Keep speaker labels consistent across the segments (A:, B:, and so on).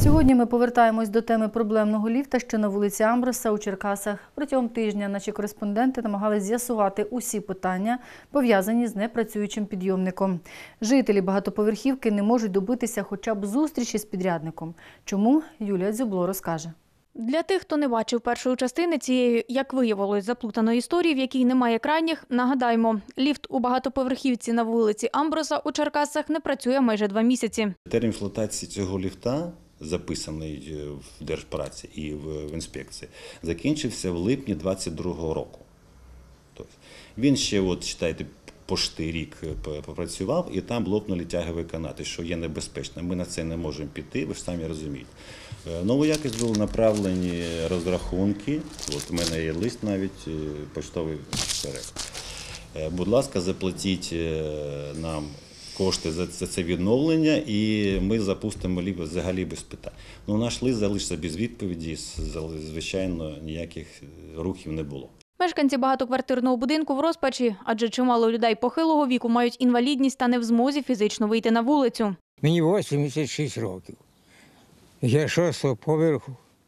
A: Сьогодні ми повертаємось до теми проблемного ліфта, що на вулиці Амброса у Черкасах. Протягом тижня наші кореспонденти намагалися з'ясувати усі питання, пов'язані з непрацюючим підйомником. Жителі багатоповерхівки не можуть добитися хоча б зустрічі з підрядником. Чому? Юлія Дзюбло розкаже.
B: Для тих, хто не бачив першої частини цієї, як виявилось, заплутаної історії, в якій немає крайніх, нагадаємо, ліфт у багатоповерхівці на вулиці Амброса у Черкасах не працює майже 2 місяці.
C: Термін експлуатації цього ліфта, записаний в Держпраці і в інспекції, закінчився в липні 2022 року. Тобто, він ще, вважайте, почти рік попрацював, і там лопнули тягові канати, що є небезпечно. Ми на це не можемо піти, ви ж самі розумієте. Нову якість були направлені розрахунки, от у мене є лист навіть, поштовий переклад. Будь ласка, заплатіть нам кошти за це відновлення, і ми запустимо взагалі без питань. Ну, наш лист залишився без відповіді, звичайно, ніяких рухів не було.
B: Мешканці багатоквартирного будинку в розпачі, адже чимало людей похилого віку мають інвалідність та не в змозі фізично вийти на вулицю.
D: Мені 86 років. Я 6-го поверху.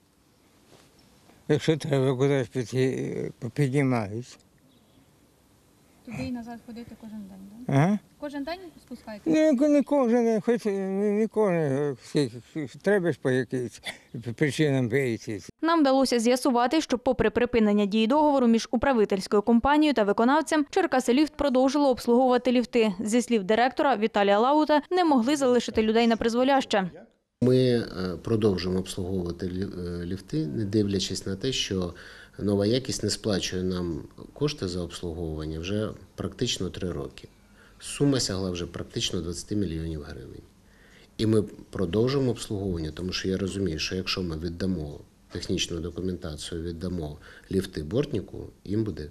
D: Якщо треба кудись піти, піднімаюся.
E: Туди і назад ходити кожен день, так?
D: Ага.
E: Кожен день спускаєтеся?
D: Не кожен, хоч не кожен. Треба ж по якимось причинам вийти.
B: Нам вдалося з'ясувати, що попри припинення дії договору між управительською компанією та виконавцем, Черкаси-Ліфт продовжило обслуговувати ліфти. Зі слів директора Віталія Лаута, не могли залишити людей на призволяще.
F: Ми продовжуємо обслуговувати ліфти, не дивлячись на те, що нова якість не сплачує нам кошти за обслуговування вже практично 3 роки. Сума сягла вже практично 20 мільйонів гривень. І ми продовжуємо обслуговування, тому що я розумію, що якщо ми віддамо технічну документацію, віддамо ліфти бортнику, їм буде.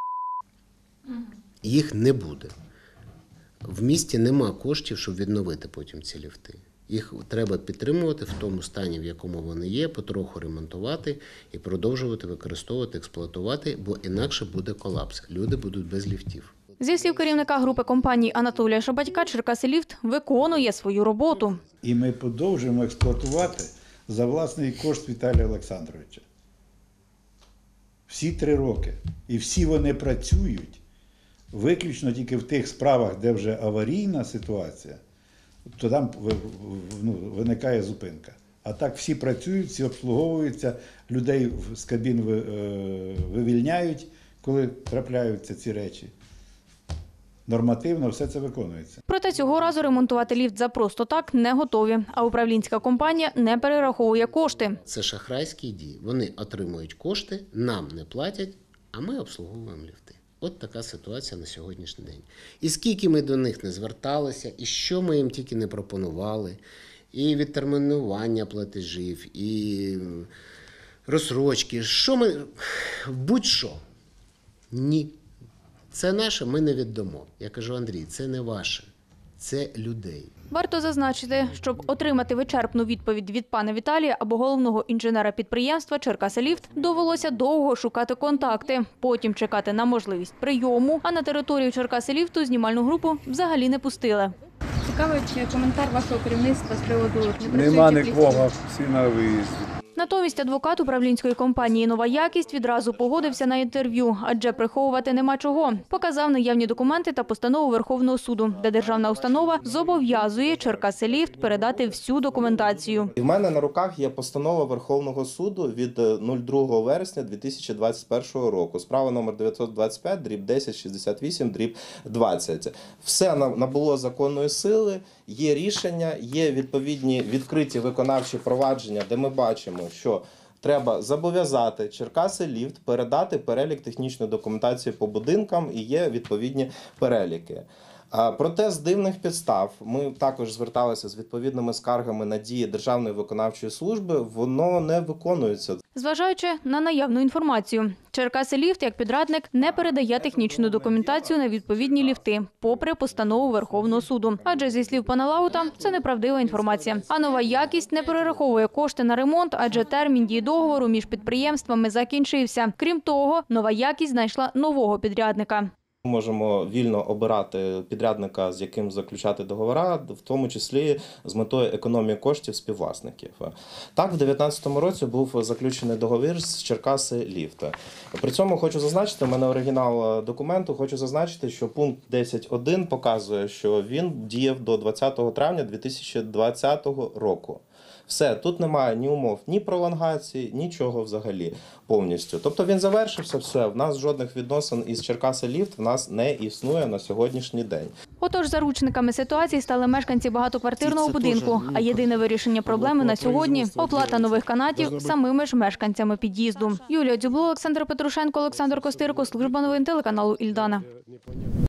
F: Їх не буде. В місті нема коштів, щоб відновити потім ці ліфти. Їх треба підтримувати в тому стані, в якому вони є, потроху ремонтувати і продовжувати використовувати, експлуатувати, бо інакше буде колапс. Люди будуть без ліфтів.
B: Зі слів керівника групи компаній Анатолія Шабатька, Черкаси-Ліфт виконує свою роботу.
G: І ми продовжуємо експлуатувати за власний кошт Віталія Олександровича. Всі 3 роки. І всі вони працюють виключно тільки в тих справах, де вже аварійна ситуація, то там виникає зупинка. А так всі працюють, всі обслуговуються, людей з кабін вивільняють, коли трапляються ці речі. Нормативно все це виконується.
B: Проте цього разу ремонтувати ліфт за просто так не готові, а управлінська компанія не перераховує кошти.
F: Це шахрайські дії. Вони отримують кошти, нам не платять, а ми обслуговуємо ліфти. От така ситуація на сьогоднішній день. І скільки ми до них не зверталися, і що ми їм тільки не пропонували, і відтермінування платежів, і розстрочки, будь-що. Ні. Це наше, ми не віддамо. Я кажу, Андрій, це не ваше, це людей.
B: Варто зазначити, щоб отримати вичерпну відповідь від пана Віталія або головного інженера підприємства «Черкаси-Ліфт», довелося довго шукати контакти, потім чекати на можливість прийому, а на територію «Черкаси-Ліфту» знімальну групу взагалі не пустили.
E: Цікавить коментар вашого керівництва з приводу непрацюючих ліфтів.
H: Нема нікого, всі на виїзді.
B: Натомість адвокат управлінської компанії «Нова якість» відразу погодився на інтерв'ю, адже приховувати нема чого. Показав наявні документи та постанову Верховного суду, де державна установа зобов'язує Черкаси-Ліфт передати всю документацію.
I: У мене на руках є постанова Верховного суду від 02 вересня 2021 року. Справа номер 925/1068/20. Все набуло законної сили, є рішення, є відповідні відкриті виконавчі провадження, де ми бачимо, що треба зобов'язати Черкаси-Ліфт передати перелік технічної документації по будинкам і є відповідні переліки. Проте з дивних підстав ми також зверталися з відповідними скаргами на дії Державної виконавчої служби, воно не виконується.
B: Зважаючи на наявну інформацію, Черкаси-Ліфт як підрядник не передає технічну документацію на відповідні ліфти, попри постанову Верховного суду. Адже, зі слів пана Лаута, це неправдива інформація. А «Нова якість» не перераховує кошти на ремонт, адже термін дії договору між підприємствами закінчився. Крім того, «Нова якість» знайшла нового підрядника.
I: Ми можемо вільно обирати підрядника, з яким заключати договори, в тому числі з метою економії коштів співвласників. Так, в 2019 році був заключений договір з Черкаси Ліфт. При цьому хочу зазначити, в мене оригінал документу, хочу зазначити, що пункт 10.1 показує, що він діяв до 20 травня 2020 року. Все, тут немає ні умов, ні пролонгації, нічого взагалі повністю. Тобто він завершився, все, в нас жодних відносин із Черкаси Ліфт в нас не існує на сьогоднішній день.
B: Отож, заручниками ситуації стали мешканці багатоквартирного будинку, а єдине вирішення проблеми на сьогодні – оплата нових канатів самими ж мешканцями під'їзду. Юлія Дзюбло, Олександр Петрушенко, Олександр Костирко, служба новин телеканалу «Ільдана».